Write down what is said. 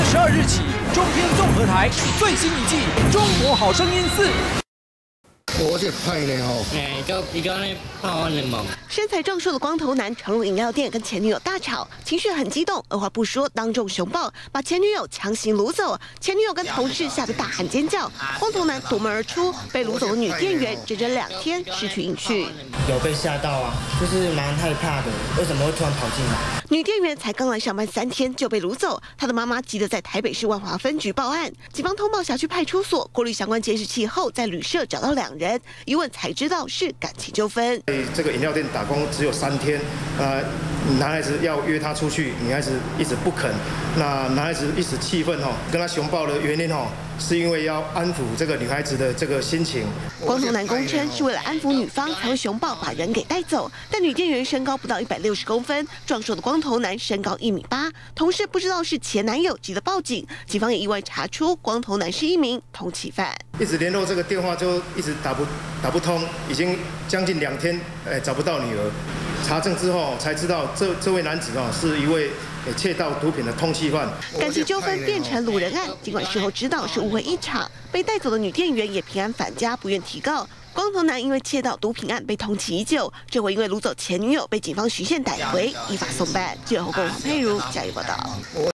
22日起，中天综合台最新一季《中国好声音4》。 我这派呢吼， 而家咧拍完了嘛。 身材壮硕的光头男闯入饮料店跟前女友大吵，情绪很激动，二话不说当众熊抱，把前女友强行掳走。前女友跟同事吓得大喊尖叫，光头男夺门而出，被掳走的女店员整整2天失去音讯。 有被吓到啊，就是蛮害怕的，为什么会突然跑进来？ 女店员才刚来上班3天就被掳走，她的妈妈急得在台北市万华分局报案，警方通报辖区派出所，过滤相关监视器后，在旅社找到2人，一问才知道是感情纠纷。 这个饮料店打工只有3天，男孩子要约她出去，女孩子一直不肯，那男孩子一时气愤跟她熊抱的原因是因为要安抚这个女孩子的这个心情。 光头男供称是为了安抚女方才会熊抱把人给带走，但女店员身高不到160公分，壮硕的光头男身高1.8米，同事不知道是前男友，急得报警，警方也意外查出光头男是一名通缉犯。 一直联络这个电话就一直打不通，已经将近2天，找不到女儿。查证之后才知道这位男子是一位窃盗毒品的通缉犯。 感情纠纷变成掳人案，尽管事后知道是误会一场，被带走的女店员也平安返家，不愿提告。光头男因为窃盗毒品案被通缉已久，这回因为掳走前女友被警方循线逮回，依法送办。记者侯凤佩如加油报道。